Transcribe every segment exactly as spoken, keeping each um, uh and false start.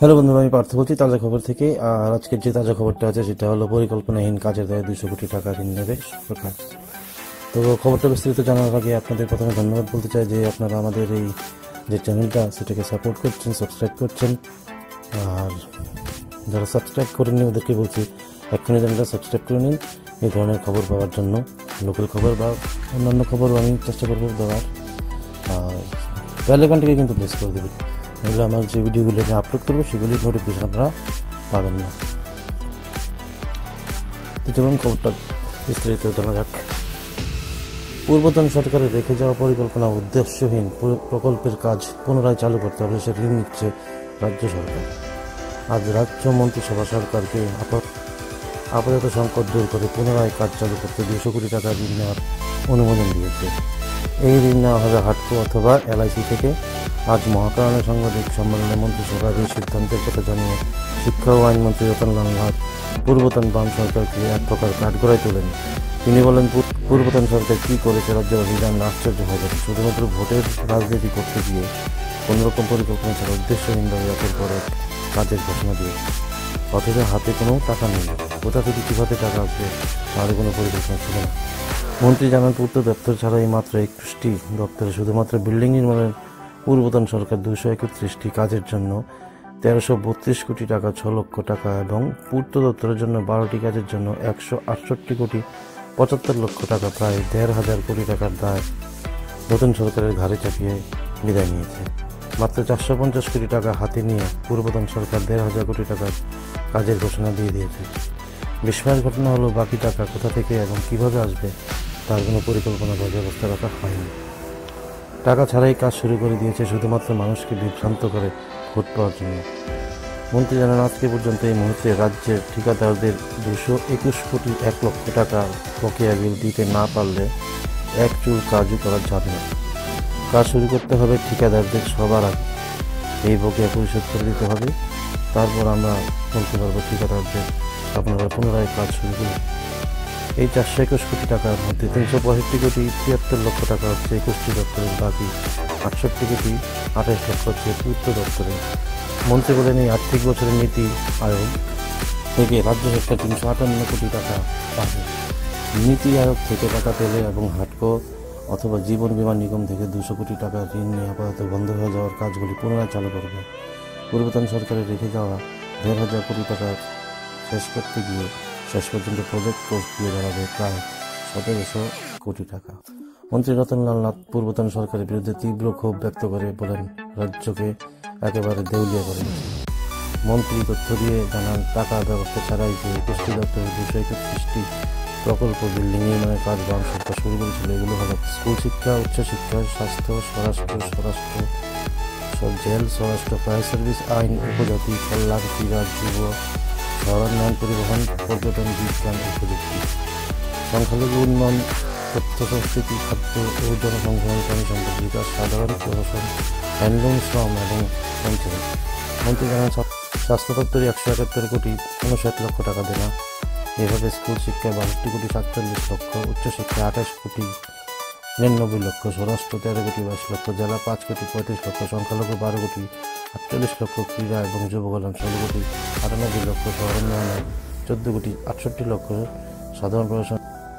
Hello বন্ধুরা, আমি পার্থ বলছি তাজা খবর থেকে। আর আজকের যে তাজা খবরটা আছে সেটা হলো পরিকল্পনাহীন কাজের দায়ে দুশো কোটি টাকা ঋণ নেবে সরকার। তো খবরটা বিস্তারিত জানার আগে আপনাদের প্রথমে ধন্যবাদ বলতে চাই যে আপনারা আমাদের এই যে চ্যানেলটা সেটাকে সাপোর্ট করছেন, সাবস্ক্রাইব করছেন। আর যারা সাবস্ক্রাইব করেননি ওদেরকে বলছি এক্ষুনি চ্যানেলটা সাবস্ক্রাইব করে নিন এই ধরনের খবর পাওয়ার জন্য। লোকাল খবর বা অন্যান্য খবরও আমি চেষ্টা করবো দেওয়ার। আর বেল আইকনটাকে কিন্তু প্রেস করে দেবেন, এগুলো আমার যে ভিডিওগুলো আমি আপলোড করবো সেগুলির নোটিফিকেশন আপনারা পাবেন না। তো চলুন খবরটা বিস্তারিত জানা যাক। পূর্বতন সরকারের রেখে যাওয়া পরিকল্পনা উদ্দেশ্যহীন প্রকল্পের কাজ পুনরায় চালু করতে হবে সে ঋণ নিচ্ছে রাজ্য সরকার। আজ রাজ্য মন্ত্রিসভা সরকারকে আপাতত সংকট দূর করে পুনরায় কাজ চালু করতে দুশো কোটি টাকা ঋণ নেওয়ার অনুমোদন দিয়েছে। এই ঋণ নেওয়া হবে হাটকো অথবা এলআইসি থেকে। আজ মহাকারণে সাংবাদিক সম্মেলনে মন্ত্রিসভার এই সিদ্ধান্তের কথা জানিয়ে শিক্ষা ও আইনমন্ত্রী রতনলাল নাথ পূর্বতন বাম সরকারকে এক প্রকার কাঠগড়ায় তোলেন। তিনি বলেন, পূর্বতন সরকার কী করেছে রাজ্যবাসী জানলে আশ্চর্য হয়ে যাবে। শুধুমাত্র ভোটের রাজনীতি করতে গিয়ে কোনোরকম পরিকল্পনা ছাড়া উদ্দেশ্যহীনভাবে একের পর এক কাজের ঘোষণা দিয়েছে, অথচ হাতে কোনো টাকা নেই। কোথা থেকে কীভাবে টাকা আসবে তার কোনো পরিকল্পনা ছিল না। মন্ত্রী জানান, পূর্ত দপ্তর ছাড়াই মাত্র একুশটি দপ্তরে শুধুমাত্র বিল্ডিং নির্মাণের পূর্বতন সরকার দুশো একত্রিশটি কাজের জন্য তেরোশো বত্রিশ কোটি টাকা, ছ লক্ষ টাকা এবং পূর্ত দপ্তরের জন্য বারোটি কাজের জন্য একশো আটষট্টি কোটি পঁচাত্তর লক্ষ টাকা, প্রায় দেড় হাজার কোটি টাকার দায় নতুন সরকারের ঘাড়ে চাপিয়ে বিদায় নিয়েছে। মাত্র চারশো পঞ্চাশ কোটি টাকা হাতে নিয়ে পূর্বতন সরকার দেড় হাজার কোটি টাকার কাজের ঘোষণা দিয়ে দিয়েছে। বিস্ময়ের ঘটনা হলো বাকি টাকা কোথা থেকে এবং কিভাবে আসবে তার কোনো পরিকল্পনা বা ব্যবস্থা রাখা হয়নি। টাকা ছাড়াই কাজ শুরু করে দিয়েছে শুধুমাত্র মানুষকে বিভ্রান্ত করে ভোট পাওয়ার জন্য। মন্ত্রী জানান, আজকে পর্যন্ত এই মুহূর্তে রাজ্যের ঠিকাদারদের দুশো একুশ কোটি এক লক্ষ টাকা বকেয়া বিল দিতে না পারলে এক চুল কাজও করা যাবে না। কাজ শুরু করতে হবে ঠিকাদারদের সবার আগে, এই বকেয়া পরিশোধ করে দিতে হবে। তারপর আমরা বলতে পারবো ঠিকাদারদের আপনারা পুনরায় কাজ শুরু করুন। এই চারশো একুশ কোটি টাকার মধ্যে তিনশো পঁয়ষট্টি কোটি তিয়াত্তর লক্ষ টাকা হচ্ছে একুশটি দপ্তরের, বাকি আটষট্টি কোটি আঠাশ লক্ষ হচ্ছে পূর্ত দপ্তরে। মন্ত্রী বলেন, এই আর্থিক বছরের নীতি আয়োগ থেকে রাজ্য সরকার তিনশো আটান্ন কোটি টাকা পাবে। নীতি আয়োগ থেকে টাকা পেলে এবং হাটকো অথবা জীবন বীমা নিগম থেকে দুশো কোটি টাকা ঋণ নিয়ে আপাতত বন্ধ হয়ে যাওয়ার কাজগুলি পুনরায় চালু করবে। পূর্বতন সরকারের রেখে যাওয়া দেড় হাজার কোটি টাকা শেষ করতে গিয়ে শেষ পর্যন্ত প্রজেক্ট কোর্স দিয়ে দাঁড়াবে প্রায় সতেরোশো কোটি টাকা। মন্ত্রী রতনলাল নাথ পূর্বতন সরকারের বিরুদ্ধে তীব্র ক্ষোভ ব্যক্ত করে বলেন, রাজ্যকে একেবারে দেউলিয়া করে দিয়েছে। মন্ত্রী তথ্য দিয়ে জানান, টাকা ব্যবস্থা ছাড়াই যে একুশটি দপ্তরের দুশো একত্রিশটি প্রকল্প বিল্ডিং নির্মাণের কাজ বাম সরকার শুরু করেছিল, এগুলো হলো স্কুল শিক্ষা, উচ্চশিক্ষা, স্বাস্থ্য, স্বরাষ্ট্র স্বরাষ্ট্র জেল, স্বরাষ্ট্র, ফায়ার সার্ভিস, আইন, উপজাতি কল্যাণ, ক্রীড়া, যুব, শহরায়ন, পরিবহন, পর্যটন, বিজ্ঞান ও প্রযুক্তি, সংখ্যালঘু উন্নয়ন, তথ্য সংস্কৃতি, খাদ্য ও জনসংখ্যা সম্পদ বিকাশ, সাধারণ প্রশাসন, হ্যান্ডলুম, শ্রম এবং পঞ্চায়েত। মন্ত্রী জানান, স্বাস্থ্য দপ্তরে একশো একাত্তর কোটি উনষাট লক্ষ টাকা দেওয়া। এভাবে স্কুল শিক্ষায় বাষট্টি কোটি সাতচল্লিশ লক্ষ, উচ্চশিক্ষায় আঠাশ কোটি নিরানব্বই লক্ষ, স্বরাষ্ট্র তেরো কোটি বাইশ লক্ষ, জেলা পাঁচ কোটি পঁয়ত্রিশ লক্ষ, সংখ্যালঘু বারো কোটি আটচল্লিশ লক্ষ, ক্রীড়া এবং যুব কল্যাণ ষোলো কোটি আটানব্বই লক্ষ, শহর উন্নয়নে চোদ্দ কোটি আটষট্টি লক্ষ, সাধারণ প্রশাসন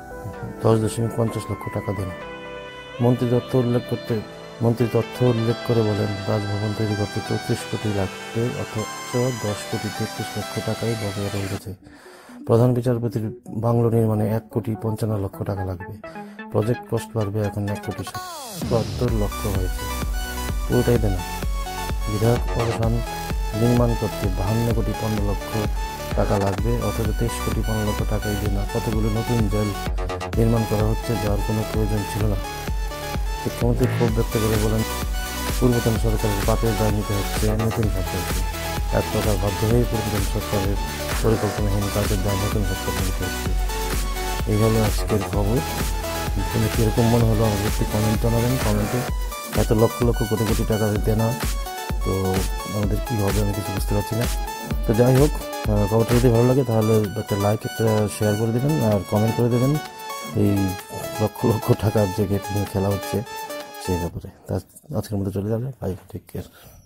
দশ দশমিক পঞ্চাশ লক্ষ টাকা দেন। মন্ত্রী তথ্য উল্লেখ করতে মন্ত্রী তথ্য উল্লেখ করে বলেন, রাজভবন তৈরি করতে চৌত্রিশ কোটি লাগবে, অথচ দশ কোটি তেত্রিশ লক্ষ টাকাই বকেয়া রয়ে গেছে। প্রধান বিচারপতির বাংলো নির্মাণে এক কোটি পঞ্চান্ন লক্ষ টাকা লাগবে। প্রজেক্ট কস্ট বাড়বে, এখন এক কোটি সত্তর লক্ষ হয়েছে, পুরোটাই দেনা। বিধায়ক প্রশাসন নির্মাণ করতে বাহান্ন কোটি পনেরো লক্ষ টাকা লাগবে, অথচ তেইশ কোটি পনেরো লক্ষ টাকাই দেনা। কতগুলো নতুন জেল নির্মাণ করা হচ্ছে যার কোনো প্রয়োজন ছিল না। শিক্ষামন্ত্রী ক্ষোভ ব্যক্ত করে বলেন, পূর্বতন সরকারের পাপের দায় নিতে হচ্ছে নতুন সরকারকে। এক প্রকার বাধ্য হয়ে পূর্বতন সরকারের পরিকল্পনাহীন কাজের দায় নতুন সরকার নিতে হচ্ছে। এই হলো আজকের খবর। তুমি কীরকম মনে হলো আমাদের একটি কমেন্ট জানাবেন। কমেন্টে এত লক্ষ লক্ষ কোটি কোটি টাকা দেনা, তো আমাদের কী হবে আমি কিছু বুঝতে পারছি না। তো যাই হোক, খবরটা যদি ভালো লাগে তাহলে একটা লাইক, একটা শেয়ার করে দেবেন আর কমেন্ট করে দেবেন এই লক্ষ লক্ষ টাকার যে খেলা হচ্ছে সেই ব্যাপারে। তা আজকের মধ্যে চলে যাবে। Bye, take care.